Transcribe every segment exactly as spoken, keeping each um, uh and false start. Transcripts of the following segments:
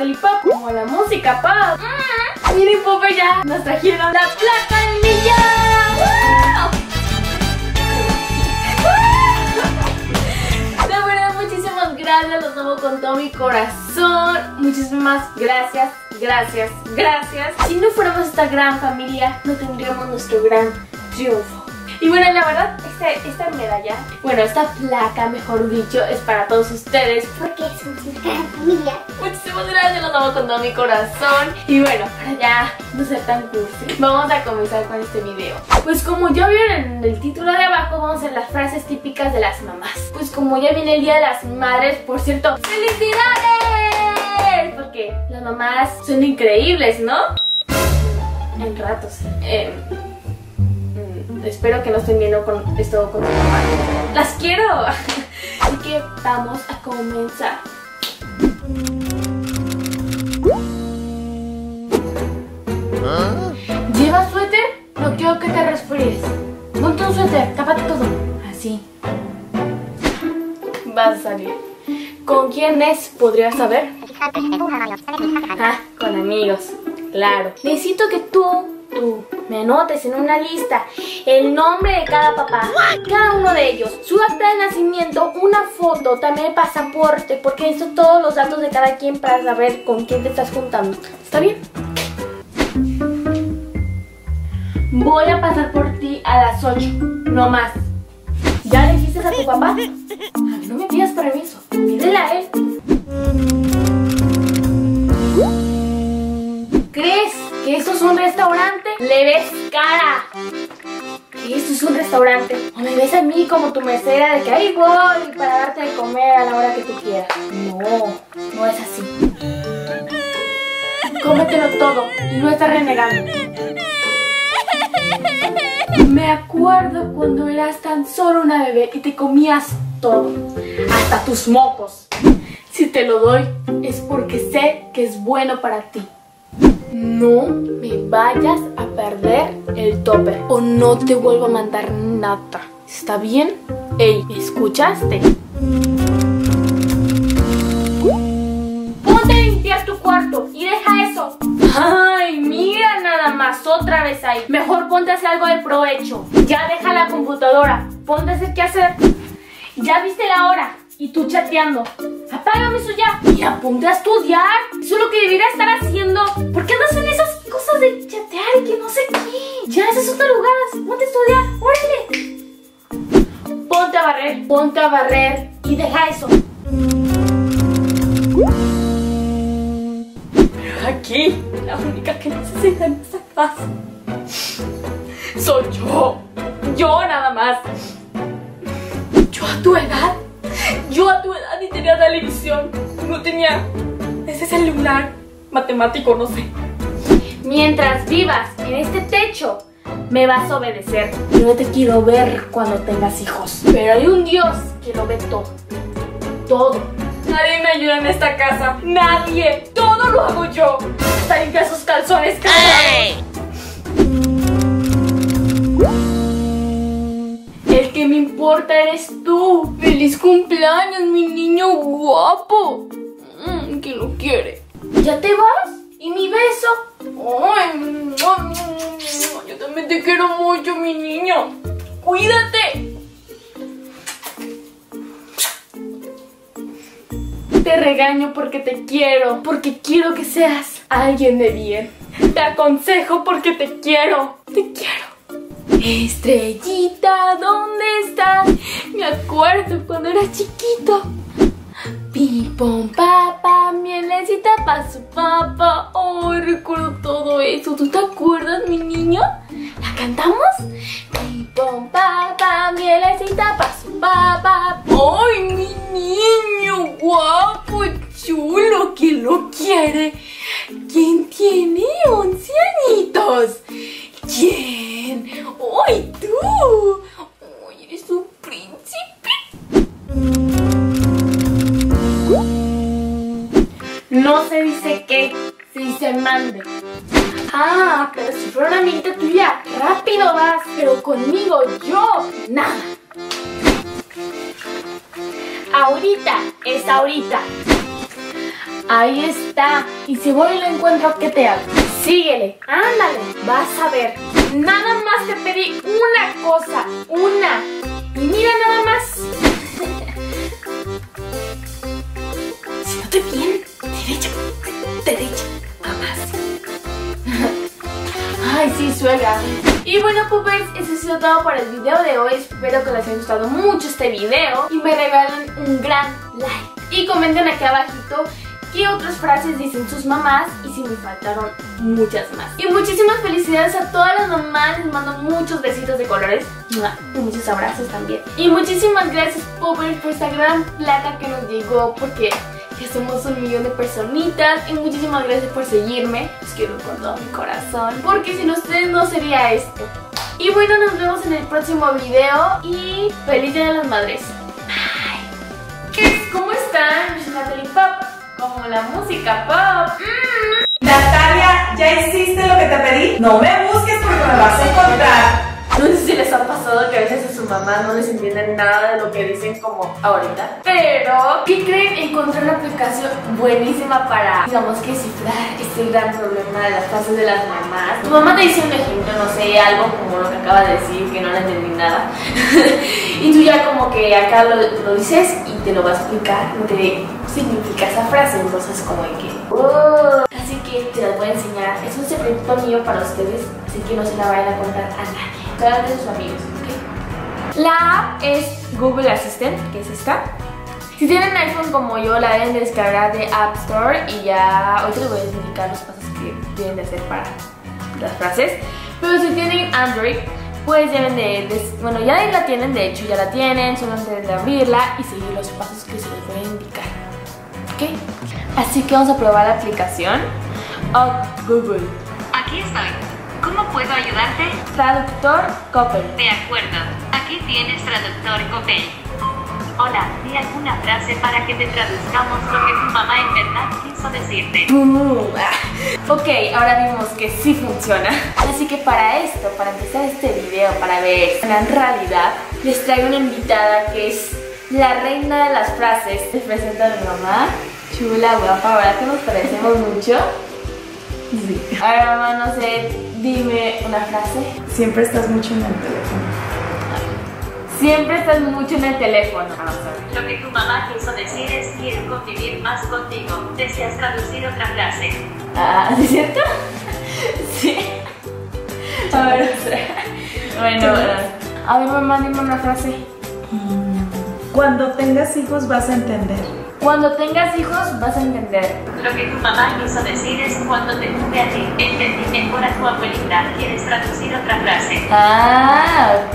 Felipop como la música pop. Mm, miren, Popper, ya nos trajeron la placa del millón. ¡Wow! De verdad, muchísimas gracias, los amo con todo mi corazón. Muchísimas gracias, gracias, gracias. Si no fuéramos esta gran familia, no tendríamos nuestro gran triunfo. Y bueno, la verdad, este, esta medalla, bueno, esta placa, mejor dicho, es para todos ustedes, porque somos una gran familia. Muchísimas gracias, los amo con todo mi corazón. Y bueno, para ya no ser tan cursi, vamos a comenzar con este video. Pues como ya vieron en el título de abajo, vamos a hacer las frases típicas de las mamás. Pues como ya viene el Día de las Madres, por cierto, ¡felicidades! Porque las mamás son increíbles, ¿no? En ratos. Eh... Espero que no estén viendo con esto con su mamá. ¡Las quiero! Así que vamos a comenzar. ¿Ah? ¿Llevas suéter? No quiero que te resfríes. Ponte un suéter, tápate todo. Así. Vas a salir. ¿Con quién es? ¿Podrías saber? Ah, con amigos. Claro. Necesito que tú... Tú me anotes en una lista el nombre de cada papá, cada uno de ellos, su acta de nacimiento, una foto, también el pasaporte, porque necesito todos los datos de cada quien para saber con quién te estás juntando. ¿Está bien? Voy a pasar por ti a las ocho, no más. ¿Ya le dijiste a tu papá? A mí no me pidas permiso, pídele a él. ¿Crees que esto es un restaurante? Le ves cara. ¿Que esto es un restaurante? O me ves a mí como tu mesera de que ahí voy para darte de comer a la hora que tú quieras. No, no es así. Cómetelo todo y no estás renegando. Me acuerdo cuando eras tan solo una bebé y te comías todo, hasta tus mocos. Si te lo doy es porque sé que es bueno para ti. No me vayas a perder el topper o no te vuelvo a mandar nada. ¿Está bien? Ey, ¿me escuchaste? Ponte a limpiar tu cuarto y deja eso. Ay, mira nada más, otra vez ahí. Mejor ponte a hacer algo de provecho. Ya deja la computadora, ponte a hacer qué hacer. Ya viste la hora y tú chateando. Apágame eso ya. Mira, ponte a estudiar. Eso es lo que debería estar haciendo. ¿Por qué andas en esas cosas de chatear y que no sé qué? Ya, esas son tarugadas. Ponte a estudiar. ¡Órale! Ponte a barrer. Ponte a barrer. Y deja eso. Pero aquí, la única que necesita en esta casa soy yo. Yo nada más. Yo a tu edad. Yo a tu edad ni tenía televisión, no tenía ese celular matemático, no sé. Mientras vivas en este techo, me vas a obedecer. Yo no te quiero ver cuando tengas hijos. Pero hay un Dios que lo ve todo. Todo. Nadie me ayuda en esta casa. Nadie. Todo lo hago yo. Hasta limpiar sus calzones. ¡Hey! El que me importa eres tú. ¡Feliz cumpleaños, mi niño guapo! Mm, ¿quién lo quiere? ¿Ya te vas? ¿Y mi beso? Ay, yo también te quiero mucho, mi niño. ¡Cuídate! Te regaño porque te quiero, porque quiero que seas alguien de bien. Te aconsejo porque te quiero. Te quiero. Estrellita, ¿dónde estás? Me acuerdo cuando era chiquito. Pim, pom, papa, mielecita pa' su papá. Ay, recuerdo todo eso. ¿Tú te acuerdas, mi niño? ¿La cantamos? Pim, pom, papa, mielecita pa' su papá. Ay, mi niño guapo, chulo, ¿quién lo quiere? ¿Quién tiene once añitos? ¿Quién? ¡Ay, tú! ¡Ay, eres un príncipe! No se dice qué, se dice mande. Ah, pero si fuera una amiguita tuya, rápido vas. Pero conmigo, yo, nada. Ahorita es ahorita. Ahí está. Y si voy y lo encuentro, ¿qué te hago? Síguele. Ándale. Vas a ver. Nada más te pedí una cosa. Una. Y mira nada más. Siéntate bien. Derecha. Derecha. Más. Ay, sí, suega. Y bueno, poopers, eso ha sido todo por el video de hoy. Espero que les haya gustado mucho este video y me regalen un gran like. Y comenten aquí abajito qué otras frases dicen sus mamás y si me faltaron muchas más. Y muchísimas felicidades a todas las mamás. Les mando muchos besitos de colores y muchos abrazos también. Y muchísimas gracias, poopers, por esta gran plata que nos llegó, porque ya somos un millón de personitas. Y muchísimas gracias por seguirme. Los quiero con todo mi corazón, porque sin ustedes no sería esto. Y bueno, nos vemos en el próximo video y feliz Día de las Madres. Bye. ¿Cómo están? Yo soy Natalie Pop, como la música pop. mm. Natalia, ¿ya hiciste lo que te pedí? No me busques porque me vas a encontrar. No sé si les ha pasado que a veces a su mamá no les entienden nada de lo que dicen como ahorita. Pero, ¿qué creen? Encontré una aplicación buenísima para, digamos, que cifrar este gran problema de las frases de las mamás. Tu mamá te dice un ejemplo, no sé, algo como lo que acaba de decir, que no le entendí nada. Y tú ya como que acá lo, lo dices y te lo va a explicar lo que significa esa frase. Entonces como de que... Oh. Así que te las voy a enseñar. Es un secreto mío para ustedes, así que no se la vayan a contar a nadie. Cada de sus amigos, ¿ok? La app es Google Assistant, que es esta. Si tienen iPhone como yo, la deben descargar de App Store y ya... Ahorita les voy a indicar los pasos que deben de hacer para las frases. Pero si tienen Android, pues deben de, de... Bueno, ya la tienen, de hecho ya la tienen. Solo deben de abrirla y seguir los pasos que se les voy a indicar, ¿ok? Así que vamos a probar la aplicación. Oh, Google. Aquí estoy. ¿Cómo puedo ayudarte? Traductor Coppel. De acuerdo. Aquí tienes Traductor Coppel. Hola, di alguna frase para que te traduzcamos lo que tu mamá en verdad quiso decirte. Uh, ah. Ok, ahora vimos que sí funciona. Así que para esto, para empezar este video, para ver en realidad, les traigo una invitada que es la reina de las frases. Les presento a mi mamá. Chula, guapa, ¿verdad que nos parecemos mucho? Sí. A ver, mamá, no sé, dime una frase. Siempre estás mucho en el teléfono. Siempre estás mucho en el teléfono. Vamos a ver. Lo que tu mamá quiso decir es quiero convivir más contigo. ¿Deseas traducir otra frase? Ah, ¿es cierto? Sí. A ver, bueno, a ver, mamá, dime una frase. Cuando tengas hijos vas a entender. Cuando tengas hijos vas a entender. Lo que tu mamá quiso decir es cuando te tuve a ti. Entendí mejor a tu abuelita. ¿Quieres traducir otra frase? Ah, ok.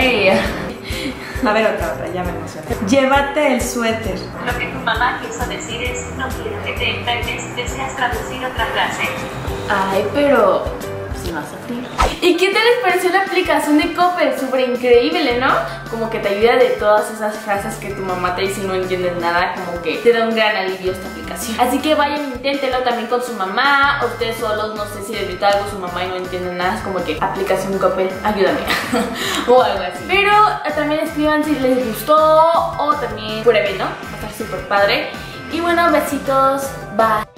A ver, otra, otra, ya me emocioné. Llévate el suéter. Lo que tu mamá quiso decir es no quiero que te enfermes. ¿Deseas traducir otra frase? Ay, pero... si no hace frío. ¿Y qué tal les pareció la aplicación de Coppel? Súper increíble, ¿no? Como que te ayuda de todas esas frases que tu mamá te dice y no entiendes nada. Como que te da un gran alivio esta aplicación. Así que vayan, inténtenlo también con su mamá. O ustedes solos, no sé si les grita algo su mamá y no entienden nada. Es como que aplicación Coppel, ayúdame. O algo así. Pero también escriban si les gustó. O también prueben, ¿no? Va a estar súper padre. Y bueno, besitos. Bye.